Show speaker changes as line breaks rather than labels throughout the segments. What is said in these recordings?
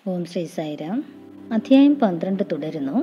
ഓം ശ്രീ സായിരാം. അധ്യായം 12 തുടരുന്നു.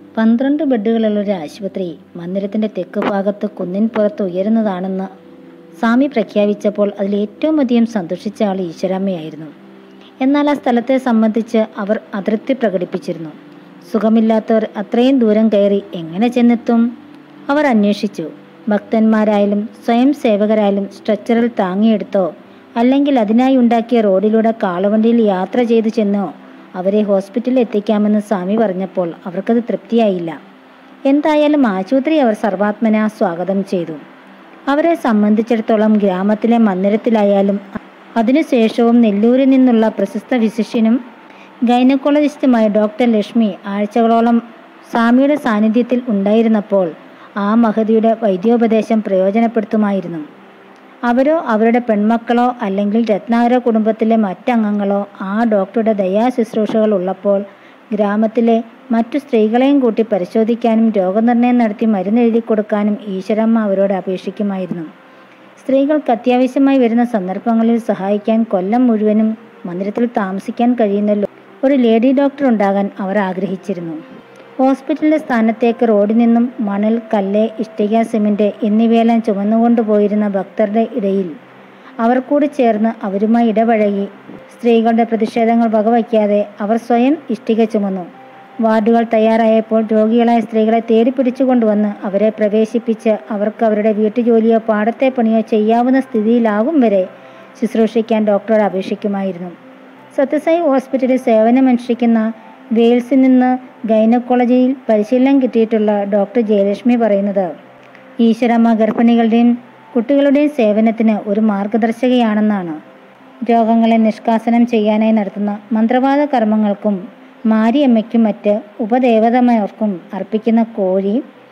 12 ബെഡുകളുള്ള ഒരു ആശുപത്രി മന്ദിരത്തിൻ്റെ തെക്ക് ഭാഗത്ത് കുന്നിൻ പുറത്ത് ഉയരുന്നതാണെന്ന് സ്വാമി പ്രഖ്യാപിച്ചപ്പോൾ അതിൽ ഏറ്റവും അധികം സന്തോഷിച്ച ആൾ ഈശ്വരാമ്മയായിരുന്നു. എന്നാൽ ആ സ്ഥലത്തെ സംബന്ധിച്ച് അവർ അതൃപ്തി പ്രകടിപ്പിച്ചിരുന്നു. സുഖമില്ലാത്തവർ അത്രയും ദൂരം കയറി എങ്ങനെ ചെന്നെത്തും? അവർ അന്വേഷിച്ചു. ഭക്തന്മാരായാലും സ്വയം സേവകരായാലും സ്ട്രെച്ചറിൽ താങ്ങിയെടുത്തോ അല്ലെങ്കിൽ അതിനായി ഉണ്ടാക്കിയ റോഡിലൂടെ കാളവണ്ടിയിൽ യാത്ര ചെയ്തു ചെന്നോ അവരെ ഹോസ്പിറ്റലിൽ എത്തിക്കാമെന്ന് സ്വാമി പറഞ്ഞപ്പോൾ അവർക്കത് തൃപ്തിയായില്ല. എന്തായാലും ആശുപത്രി അവർ സർവാത്മന സ്വാഗതം ചെയ്തു. അവരെ സംബന്ധിച്ചിടത്തോളം ഗ്രാമത്തിലെ മന്ദിരത്തിലായാലും അതിനുശേഷവും നെല്ലൂരിൽ നിന്നുള്ള പ്രശസ്ത ഫിസിഷ്യനും ഗൈനക്കോളജിസ്റ്റുമായ ഡോക്ടർ ലക്ഷ്മി ആഴ്ചകളോളം സ്വാമിയുടെ സാന്നിധ്യത്തിൽ ഉണ്ടായിരുന്നപ്പോൾ ആ മഹതിയുടെ വൈദ്യോപദേശം പ്രയോജനപ്പെടുത്തുമായിരുന്നു. അവരോ അവരുടെ പെൺമക്കളോ അല്ലെങ്കിൽ രത്നാകര കുടുംബത്തിലെ മറ്റംഗങ്ങളോ ആ ഡോക്ടറുടെ ദയാശുശ്രൂഷകൾ ഉള്ളപ്പോൾ ഗ്രാമത്തിലെ മറ്റു സ്ത്രീകളെയും കൂട്ടി പരിശോധിക്കാനും രോഗനിർണയം നടത്തി മരുന്നെഴുതി കൊടുക്കാനും ഈശ്വരമ്മ അവരോട് അപേക്ഷിക്കുമായിരുന്നു. സ്ത്രീകൾക്ക് അത്യാവശ്യമായി വരുന്ന സന്ദർഭങ്ങളിൽ സഹായിക്കാൻ കൊല്ലം മുഴുവനും മന്ദിരത്തിൽ താമസിക്കാൻ കഴിയുന്ന ഒരു ലേഡി ഡോക്ടർ ഉണ്ടാകാൻ അവർ ആഗ്രഹിച്ചിരുന്നു. ഹോസ്പിറ്റലിൻ്റെ സ്ഥാനത്തേക്ക് റോഡിൽ നിന്നും മണൽ, കല്ല്, ഇഷ്ടിക, സിമന്റ് എന്നിവയെല്ലാം ചുമന്നുകൊണ്ടുപോയിരുന്ന ഭക്തരുടെ ഇടയിൽ അവർ കൂടി ചേർന്ന് അവരുമായി ഇടപഴകി. സ്ത്രീകളുടെ പ്രതിഷേധങ്ങൾ വകവയ്ക്കാതെ അവർ സ്വയം ഇഷ്ടിക ചുമന്നു. വാർഡുകൾ തയ്യാറായപ്പോൾ രോഗികളായ സ്ത്രീകളെ തേടിപ്പിടിച്ചു കൊണ്ടുവന്ന് അവരെ പ്രവേശിപ്പിച്ച് അവർക്ക് അവരുടെ വീട്ടുജോലിയോ പാടത്തെ പണിയോ ചെയ്യാവുന്ന സ്ഥിതിയിലാകും വരെ ശുശ്രൂഷിക്കാൻ ഡോക്ടറോട് അപേക്ഷിക്കുമായിരുന്നു. സത്യസായി ഹോസ്പിറ്റലിൽ സേവനമനുഷ്ഠിക്കുന്ന വെയിൽസിൽ നിന്ന് ഗൈനക്കോളജിയിൽ പരിശീലനം കിട്ടിയിട്ടുള്ള ഡോക്ടർ ജയലക്ഷ്മി പറയുന്നത്, ഈശ്വരമ്മ ഗർഭിണികളുടെയും കുട്ടികളുടെയും സേവനത്തിന് ഒരു മാർഗദർശകയാണെന്നാണ്. രോഗങ്ങളെ നിഷ്കാസനം ചെയ്യാനായി നടത്തുന്ന മന്ത്രവാദ കർമ്മങ്ങൾക്കും മാരിയമ്മയ്ക്കും മറ്റ് ഉപദേവതമാർക്കും അർപ്പിക്കുന്ന കോഴി,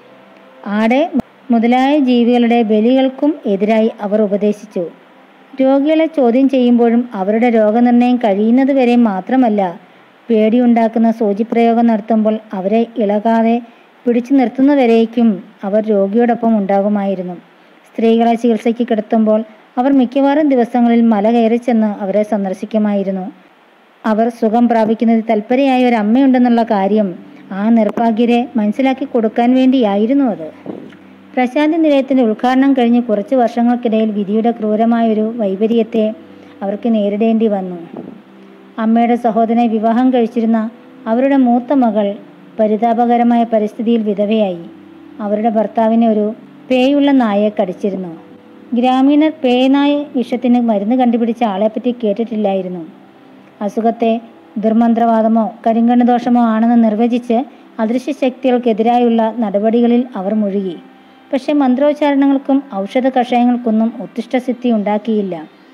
ആട് മുതലായ ജീവികളുടെ ബലികൾക്കും എതിരായി അവർ ഉപദേശിച്ചു. രോഗികളെ ചോദ്യം ചെയ്യുമ്പോഴും അവരുടെ രോഗനിർണയം കഴിയുന്നതുവരെ മാത്രമല്ല, പേടിയുണ്ടാക്കുന്ന സൂചിപ്രയോഗം നടത്തുമ്പോൾ അവരെ ഇളകാതെ പിടിച്ചു നിർത്തുന്നവരേക്കും അവർ രോഗിയോടൊപ്പം ഉണ്ടാകുമായിരുന്നു. സ്ത്രീകളെ ചികിത്സയ്ക്ക് കിടത്തുമ്പോൾ അവർ മിക്കവാറും ദിവസങ്ങളിൽ മല കയറി ചെന്ന് അവരെ സന്ദർശിക്കുമായിരുന്നു. അവർ സുഖം പ്രാപിക്കുന്നതിൽ തൽപരയായ ഒരു അമ്മയുണ്ടെന്നുള്ള കാര്യം ആ നിർഭാഗ്യരെ മനസ്സിലാക്കി കൊടുക്കാൻ വേണ്ടിയായിരുന്നു അത്. പ്രശാന്തി നിലയത്തിൻ്റെ ഉദ്ഘാടനം കഴിഞ്ഞ് കുറച്ച് വർഷങ്ങൾക്കിടയിൽ വിധിയുടെ ക്രൂരമായൊരു വൈപര്യത്തെ അവർക്ക് നേരിടേണ്ടി വന്നു. അമ്മയുടെ സഹോദരനെ വിവാഹം കഴിച്ചിരുന്ന അവരുടെ മൂത്ത മകൾ പരിതാപകരമായ പരിസ്ഥിതിയിൽ വിധവയായി. അവരുടെ ഭർത്താവിനെ ഒരു പേയുള്ള നായയെ കടിച്ചിരുന്നു. ഗ്രാമീണർ പേനായ വിഷത്തിന് മരുന്ന് കണ്ടുപിടിച്ച ആളെപ്പറ്റി കേട്ടിട്ടില്ലായിരുന്നു. അസുഖത്തെ ദുർമന്ത്രവാദമോ കരിങ്കണ്ണ് ദോഷമോ ആണെന്ന് നിർവചിച്ച് അദൃശ്യശക്തികൾക്കെതിരായുള്ള നടപടികളിൽ അവർ മുഴുകി. പക്ഷെ മന്ത്രോച്ചാരണങ്ങൾക്കും ഔഷധ കഷായങ്ങൾക്കൊന്നും ഉത്തിഷ്ടസിദ്ധി ഉണ്ടാക്കിയില്ല.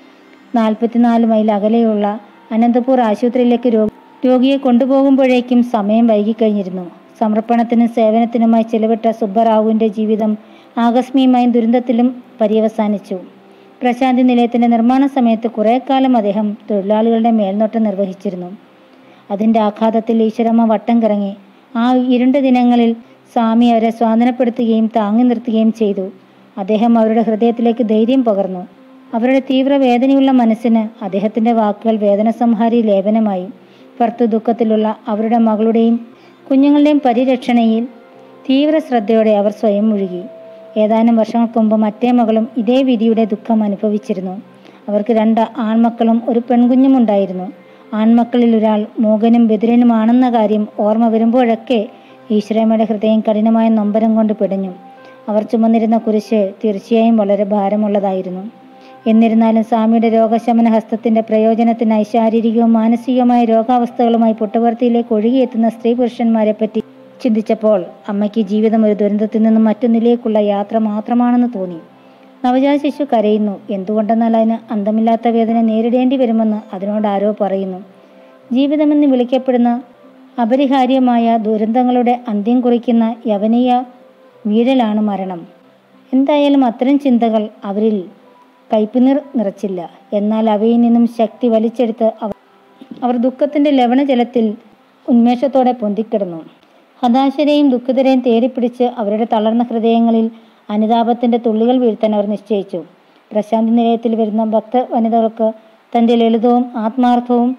44 മൈൽ അകലെയുള്ള അനന്തപൂർ ആശുപത്രിയിലേക്ക് രോഗിയെ കൊണ്ടുപോകുമ്പോഴേക്കും സമയം വൈകിക്കഴിഞ്ഞിരുന്നു. സമർപ്പണത്തിനും സേവനത്തിനുമായി ചെലവിട്ട സുബ്ബറാവുവിൻ്റെ ജീവിതം ആകസ്മികമായും ദുരന്തത്തിലും പര്യവസാനിച്ചു. പ്രശാന്തി നിലയത്തിൻ്റെ നിർമ്മാണ സമയത്ത് കുറേ കാലം അദ്ദേഹം തൊഴിലാളികളുടെ മേൽനോട്ടം നിർവഹിച്ചിരുന്നു. അതിൻ്റെ ആഘാതത്തിൽ ഈശ്വരമ്മ വട്ടം കറങ്ങി. ആ ഇരുണ്ട ദിനങ്ങളിൽ സ്വാമി അവരെ സ്വാതന്ത്ര്യപ്പെടുത്തുകയും താങ്ങി നിർത്തുകയും ചെയ്തു. അദ്ദേഹം അവരുടെ ഹൃദയത്തിലേക്ക് ധൈര്യം പകർന്നു. അവരുടെ തീവ്ര വേദനയുള്ള മനസ്സിന് അദ്ദേഹത്തിൻ്റെ വാക്കുകൾ വേദനസംഹാരി ലേപനമായി. ഭർത്തു ദുഃഖത്തിലുള്ള അവരുടെ മകളുടെയും കുഞ്ഞുങ്ങളുടെയും പരിരക്ഷണയിൽ തീവ്ര ശ്രദ്ധയോടെ അവർ സ്വയം മുഴുകി. ഏതാനും വർഷങ്ങൾക്ക് മുമ്പ് മറ്റേ മകളും ഇതേ വിധിയുടെ ദുഃഖം അനുഭവിച്ചിരുന്നു. അവർക്ക് 2 ആൺമക്കളും ഒരു പെൺകുഞ്ഞുമുണ്ടായിരുന്നു. ആൺമക്കളിൽ ഒരാൾ മൂകനും ബധിരനുമാണെന്ന കാര്യം ഓർമ്മ വരുമ്പോഴൊക്കെ ഈശ്വരമ്മയുടെ ഹൃദയം കഠിനമായ നൊമ്പരം കൊണ്ട് പിടഞ്ഞു. അവർ ചുമന്നിരുന്ന കുരിശ് തീർച്ചയായും വളരെ ഭാരമുള്ളതായിരുന്നു. എന്നിരുന്നാലും സ്വാമിയുടെ രോഗശമന ഹസ്തത്തിൻ്റെ പ്രയോജനത്തിനായി ശാരീരികവും മാനസികവുമായ രോഗാവസ്ഥകളുമായി പുട്ടപർത്തിയിലേക്ക് ഒഴുകിയെത്തുന്ന സ്ത്രീ പുരുഷന്മാരെ പറ്റി ചിന്തിച്ചപ്പോൾ അമ്മയ്ക്ക് ജീവിതം ഒരു ദുരന്തത്തിൽ നിന്നും മറ്റൊന്നിലേക്കുള്ള യാത്ര മാത്രമാണെന്ന് തോന്നി. നവജാത ശിശു കരയുന്നു. എന്തുകൊണ്ടെന്നാൽ അതിന് അന്തമില്ലാത്ത വേദന നേരിടേണ്ടി വരുമെന്ന് അതിനോട് ആരോ പറയുന്നു. ജീവിതമെന്ന് വിളിക്കപ്പെടുന്ന അപരിഹാര്യമായ ദുരന്തങ്ങളുടെ അന്ത്യം കുറിക്കുന്ന യവനീയ വീഴലാണ് മരണം. എന്തായാലും അത്തരം ചിന്തകൾ അവരിൽ കയ്പുനീർ നിറച്ചില്ല. എന്നാൽ അവയിൽ നിന്നും ശക്തി വലിച്ചെടുത്ത് അവർ ദുഃഖത്തിൻ്റെ ലവണജലത്തിൽ ഉന്മേഷത്തോടെ പൊന്തിക്കിടന്നു. ഹതാശരെയും ദുഃഖിതരെയും തേടിപ്പിടിച്ച് അവരുടെ തളർന്ന ഹൃദയങ്ങളിൽ അനുതാപത്തിൻ്റെ തുള്ളികൾ വീഴ്ത്താൻ അവർ നിശ്ചയിച്ചു. പ്രശാന്തി നിലയത്തിൽ വരുന്ന ഭക്ത വനിതകൾക്ക് തൻ്റെ ലളിതവും ആത്മാർത്ഥവും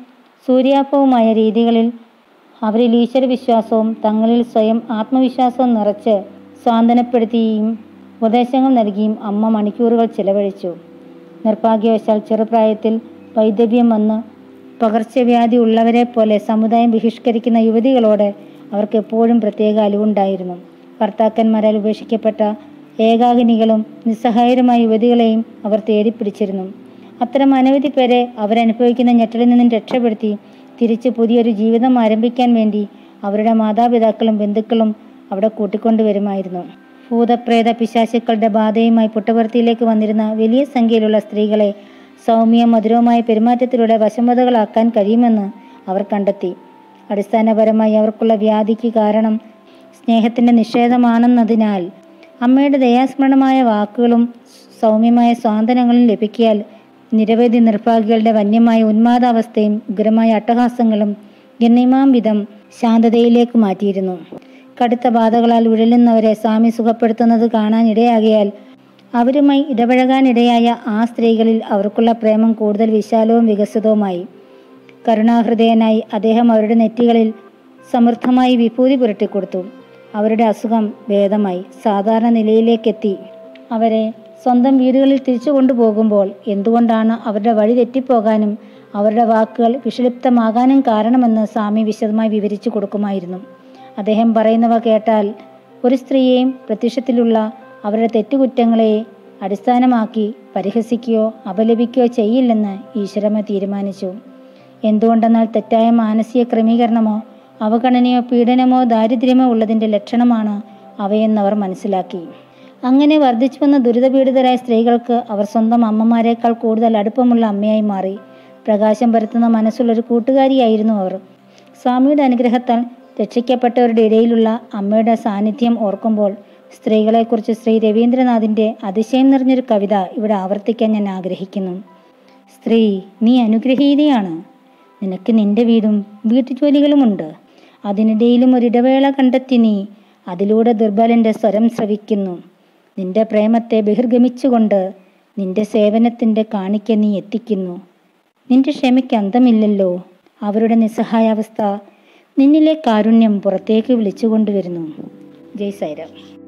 സൂര്യാപവുമായ രീതികളിൽ അവരിൽ ഈശ്വരവിശ്വാസവും തങ്ങളിൽ സ്വയം ആത്മവിശ്വാസവും നിറച്ച് സ്വാന്തനപ്പെടുത്തിയും ഉപദേശങ്ങൾ നൽകിയും അമ്മ മണിക്കൂറുകൾ ചിലവഴിച്ചു. നിർഭാഗ്യവശാൽ ചെറുപ്രായത്തിൽ വൈദവ്യം വന്ന് പകർച്ചവ്യാധി ഉള്ളവരെ പോലെ സമുദായം ബഹിഷ്കരിക്കുന്ന യുവതികളോട് അവർക്ക് എപ്പോഴും പ്രത്യേക അലിവുണ്ടായിരുന്നു. ഭർത്താക്കന്മാരാൽ ഉപേക്ഷിക്കപ്പെട്ട ഏകാകിനികളും നിസ്സഹായരുമായ യുവതികളെയും അവർ തേടിപ്പിടിച്ചിരുന്നു. അത്തരം അനവധി പേരെ അവരനുഭവിക്കുന്ന ഞെട്ടലിൽ നിന്നും രക്ഷപ്പെടുത്തി തിരിച്ച് പുതിയൊരു ജീവിതം ആരംഭിക്കാൻ വേണ്ടി അവരുടെ മാതാപിതാക്കളും ബന്ധുക്കളും അവിടെ കൂട്ടിക്കൊണ്ടുവരുമായിരുന്നു. ഭൂതപ്രേത പിശാചുക്കളുടെ ബാധയുമായി പുട്ടപർത്തിയിലേക്ക് വന്നിരുന്ന വലിയ സംഖ്യയിലുള്ള സ്ത്രീകളെ സൗമ്യ മധുരവുമായ പെരുമാറ്റത്തിലൂടെ വശംവദകളാക്കാൻ കഴിയുമെന്ന് അവർ കണ്ടെത്തി. അടിസ്ഥാനപരമായി അവർക്കുള്ള വ്യാധിക്ക് കാരണം സ്നേഹത്തിൻ്റെ നിഷേധമാണെന്നതിനാൽ അമ്മയുടെ ദയാസ്മരണമായ വാക്കുകളും സൗമ്യമായ സ്വാന്തനങ്ങളും ലഭിക്കിയാൽ നിരവധി നിർഭാഗ്യകളുടെ വന്യമായ ഉന്മാദാവസ്ഥയും ഉഗ്രമായ അട്ടഹാസങ്ങളും ഗണ്യമാം വിധം ശാന്തതയിലേക്ക് മാറ്റിയിരുന്നു. കടുത്ത ബാധകളാൽ ഉഴലുന്നവരെ സ്വാമി സുഖപ്പെടുത്തുന്നത് കാണാൻ ഇടയാകിയാൽ അവരുമായി ഇടപഴകാനിടയായ ആ സ്ത്രീകളിൽ അവർക്കുള്ള പ്രേമം കൂടുതൽ വിശാലവും വികസിതവുമായി. കരുണാഹൃദയനായി അദ്ദേഹം അവരുടെ നെറ്റികളിൽ സമൃദ്ധമായി വിഭൂതി പുരട്ടിക്കൊടുത്തു. അവരുടെ അസുഖം ഭേദമായി സാധാരണ നിലയിലേക്കെത്തി. അവരെ സ്വന്തം വീടുകളിൽ തിരിച്ചു കൊണ്ടുപോകുമ്പോൾ എന്തുകൊണ്ടാണ് അവരുടെ വഴി തെറ്റിപ്പോകാനും അവരുടെ വാക്കുകൾ വിഷലിപ്തമാകാനും കാരണമെന്ന് സ്വാമി വിശദമായി വിവരിച്ചു കൊടുക്കുമായിരുന്നു. അദ്ദേഹം പറയുന്നവ കേട്ടാൽ ഒരു സ്ത്രീയെയും പ്രത്യക്ഷത്തിലുള്ള അവരുടെ തെറ്റുകുറ്റങ്ങളെ അടിസ്ഥാനമാക്കി പരിഹസിക്കുകയോ അപലപിക്കുകയോ ചെയ്യില്ലെന്ന് ഈശ്വരമ്മ തീരുമാനിച്ചു. എന്തുകൊണ്ടെന്നാൽ തെറ്റായ മാനസിക ക്രമീകരണമോ അവഗണനയോ പീഡനമോ ദാരിദ്ര്യമോ ഉള്ളതിൻ്റെ ലക്ഷണമാണ് അവയെന്നവർ മനസ്സിലാക്കി. അങ്ങനെ വർദ്ധിച്ചു വന്ന ദുരിതപീഡിതരായ സ്ത്രീകൾക്ക് അവർ സ്വന്തം അമ്മമാരെക്കാൾ കൂടുതൽ അടുപ്പമുള്ള അമ്മയായി മാറി. പ്രകാശം പരത്തുന്ന മനസ്സുള്ളൊരു കൂട്ടുകാരിയായിരുന്നു അവർ. സ്വാമിയുടെ അനുഗ്രഹത്താൽ രക്ഷിക്കപ്പെട്ടവരുടെ ഇടയിലുള്ള അമ്മയുടെ സാന്നിധ്യം ഓർക്കുമ്പോൾ സ്ത്രീകളെക്കുറിച്ച് ശ്രീ രവീന്ദ്രനാഥിൻ്റെ അതിശയം നിറഞ്ഞൊരു കവിത ഇവിടെ ആവർത്തിക്കാൻ ഞാൻ ആഗ്രഹിക്കുന്നു. സ്ത്രീ, നീ അനുഗ്രഹീതയാണ്. നിനക്ക് നിന്റെ വീടും വീട്ടുജോലികളുമുണ്ട്. അതിനിടയിലും ഒരിടവേള കണ്ടെത്തി നീ അതിലൂടെ ദുർബലൻ്റെ സ്വരം ശ്രവിക്കുന്നു. നിന്റെ പ്രേമത്തെ ബഹിർഗമിച്ചുകൊണ്ട് നിന്റെ സേവനത്തിൻ്റെ കാണിക്ക നീ എത്തിക്കുന്നു. നിന്റെ ക്ഷമയ്ക്ക് അന്തമില്ലല്ലോ. അവരുടെ നിസ്സഹായാവസ്ഥ നിന്നിലെ കാരുണ്യം പുറത്തേക്ക് വിളിച്ചുകൊണ്ടുവരുന്നു. ജയ് സായിരാം.